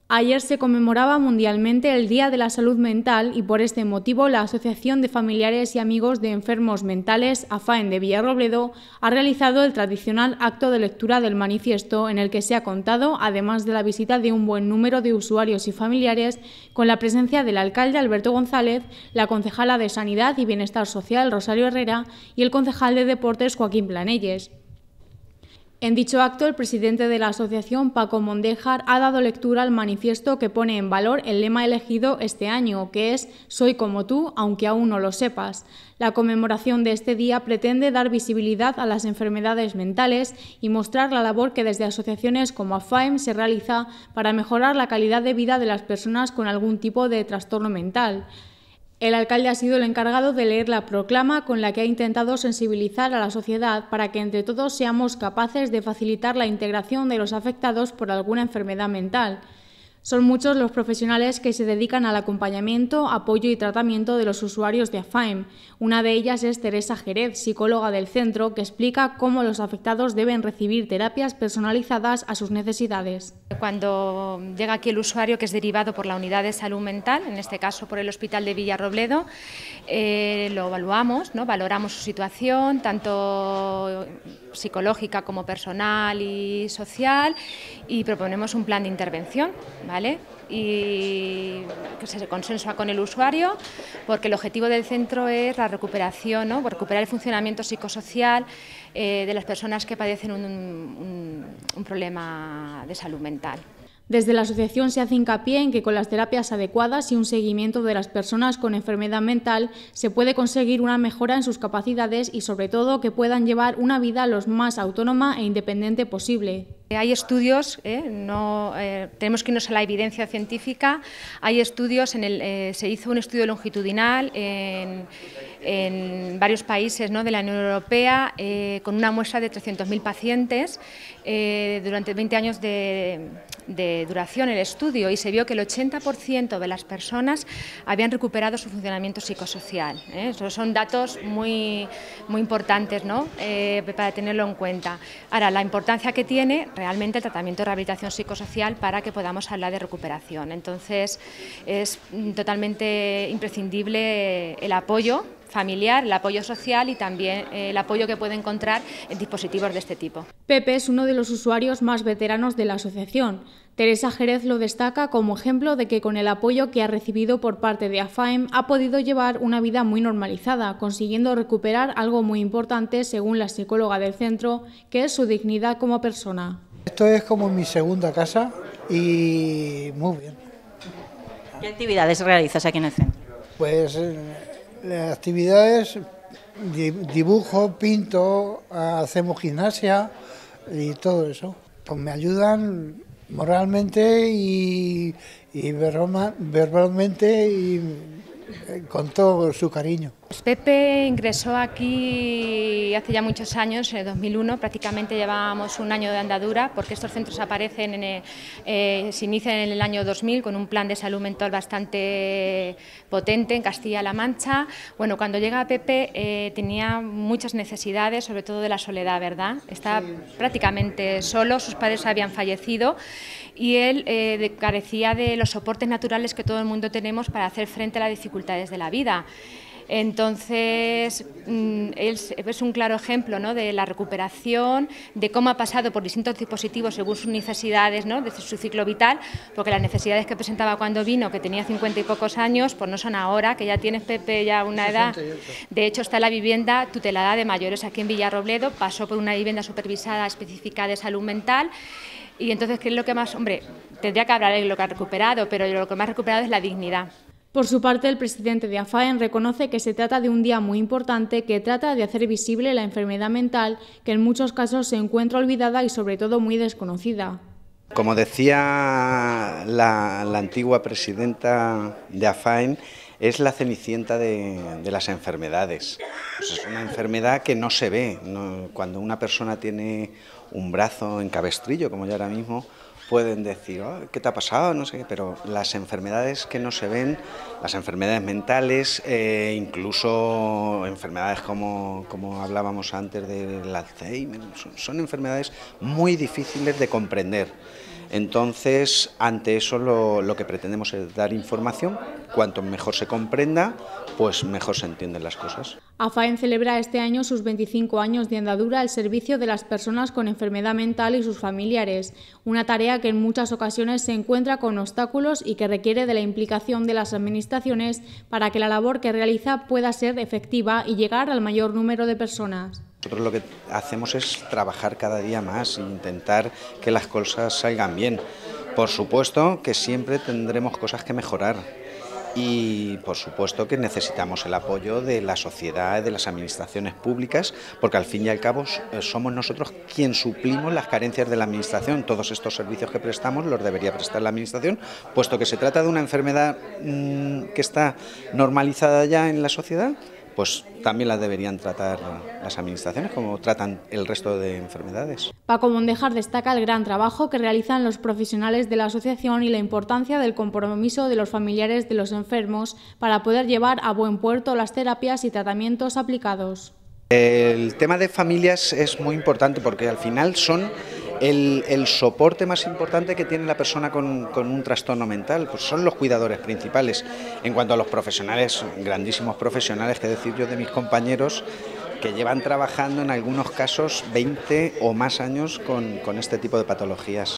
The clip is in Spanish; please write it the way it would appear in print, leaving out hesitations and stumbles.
Ayer se conmemoraba mundialmente el Día de la Salud Mental y por este motivo la Asociación de Familiares y Amigos de Enfermos Mentales, AFAEM de Villarrobledo, ha realizado el tradicional acto de lectura del manifiesto en el que se ha contado, además de la visita de un buen número de usuarios y familiares, con la presencia del alcalde Alberto González, la concejala de Sanidad y Bienestar Social Rosario Herrera y el concejal de Deportes Joaquín Planelles. En dicho acto, el presidente de la asociación, Paco Mondéjar, ha dado lectura al manifiesto que pone en valor el lema elegido este año, que es «Soy como tú, aunque aún no lo sepas». La conmemoración de este día pretende dar visibilidad a las enfermedades mentales y mostrar la labor que desde asociaciones como AFAEM se realiza para mejorar la calidad de vida de las personas con algún tipo de trastorno mental. El alcalde ha sido el encargado de leer la proclama con la que ha intentado sensibilizar a la sociedad para que entre todos seamos capaces de facilitar la integración de los afectados por alguna enfermedad mental. Son muchos los profesionales que se dedican al acompañamiento, apoyo y tratamiento de los usuarios de AFAEM. Una de ellas es Teresa Jerez, psicóloga del centro, que explica cómo los afectados deben recibir terapias personalizadas a sus necesidades. Cuando llega aquí el usuario que es derivado por la unidad de salud mental, en este caso por el Hospital de Villarrobledo, lo evaluamos, ¿no? Valoramos su situación, tanto psicológica como personal y social, y proponemos un plan de intervención, ¿vale? Y que se consensúa con el usuario, porque el objetivo del centro es la recuperación, ¿no? Recuperar el funcionamiento psicosocial de las personas que padecen un problema de salud mental. Desde la asociación se hace hincapié en que con las terapias adecuadas y un seguimiento de las personas con enfermedad mental se puede conseguir una mejora en sus capacidades y sobre todo que puedan llevar una vida lo más autónoma e independiente posible. Hay estudios, tenemos que irnos a la evidencia científica, hay estudios, se hizo un estudio longitudinal en varios países, ¿no?, de la Unión Europea con una muestra de 300.000 pacientes durante 20 años de duración el estudio, y se vio que el 80% de las personas habían recuperado su funcionamiento psicosocial. Esos son datos muy importantes, ¿no?, para tenerlo en cuenta. Ahora, la importancia que tiene realmente el tratamiento de rehabilitación psicosocial para que podamos hablar de recuperación. Entonces, es totalmente imprescindible el apoyo familiar, el apoyo social y también el apoyo que puede encontrar en dispositivos de este tipo. Pepe es uno de los usuarios más veteranos de la asociación. Teresa Jerez lo destaca como ejemplo de que con el apoyo que ha recibido por parte de AFAEM ha podido llevar una vida muy normalizada, consiguiendo recuperar algo muy importante según la psicóloga del centro, que es su dignidad como persona. Esto es como mi segunda casa y muy bien. ¿Qué actividades realizas aquí en el centro? Pues las actividades, dibujo, pinto, hacemos gimnasia y todo eso. Pues me ayudan moralmente y verbalmente y con todo su cariño. Pepe ingresó aquí hace ya muchos años, en el 2001, prácticamente llevábamos un año de andadura, porque estos centros aparecen, se inician en el año 2000 con un plan de salud mental bastante potente en Castilla-La Mancha. Bueno, cuando llega Pepe tenía muchas necesidades, sobre todo de la soledad, ¿verdad? Estaba prácticamente solo, sus padres habían fallecido y él carecía de los soportes naturales que todo el mundo tenemos para hacer frente a las dificultades de la vida. Entonces, él es un claro ejemplo, ¿no?, de la recuperación, de cómo ha pasado por distintos dispositivos según sus necesidades, ¿no?, de su ciclo vital, porque las necesidades que presentaba cuando vino, que tenía 50 y pocos años, pues no son ahora, que ya tienes, Pepe, ya una edad. 68. De hecho, está en la vivienda tutelada de mayores aquí en Villarrobledo, pasó por una vivienda supervisada específica de salud mental. Y entonces, ¿qué es lo que más? Hombre, tendría que hablar de lo que ha recuperado, pero lo que más ha recuperado es la dignidad. Por su parte, el presidente de AFAEM reconoce que se trata de un día muy importante que trata de hacer visible la enfermedad mental, que en muchos casos se encuentra olvidada y sobre todo muy desconocida. Como decía la antigua presidenta de AFAEM, es la cenicienta de las enfermedades. Pues es una enfermedad que no se ve. Cuando una persona tiene un brazo en cabestrillo, como yo ahora mismo, pueden decir, oh, ¿qué te ha pasado? No sé qué, pero las enfermedades que no se ven, las enfermedades mentales, incluso enfermedades como hablábamos antes del Alzheimer, son enfermedades muy difíciles de comprender. Entonces, ante eso lo que pretendemos es dar información. Cuanto mejor se comprenda, pues mejor se entienden las cosas. AFAEN celebra este año sus 25 años de andadura al servicio de las personas con enfermedad mental y sus familiares, una tarea que en muchas ocasiones se encuentra con obstáculos y que requiere de la implicación de las administraciones para que la labor que realiza pueda ser efectiva y llegar al mayor número de personas. Nosotros lo que hacemos es trabajar cada día más e intentar que las cosas salgan bien. Por supuesto que siempre tendremos cosas que mejorar y por supuesto que necesitamos el apoyo de la sociedad, de las administraciones públicas, porque al fin y al cabo somos nosotros quien suplimos las carencias de la administración. Todos estos servicios que prestamos los debería prestar la administración, puesto que se trata de una enfermedad que está normalizada ya en la sociedad, pues también la deberían tratar las administraciones como tratan el resto de enfermedades. Paco Mondejar destaca el gran trabajo que realizan los profesionales de la asociación y la importancia del compromiso de los familiares de los enfermos para poder llevar a buen puerto las terapias y tratamientos aplicados. El tema de familias es muy importante porque al final son el soporte más importante que tiene la persona con un trastorno mental, pues son los cuidadores principales. En cuanto a los profesionales, grandísimos profesionales, que decir yo de mis compañeros, que llevan trabajando en algunos casos 20 o más años con este tipo de patologías.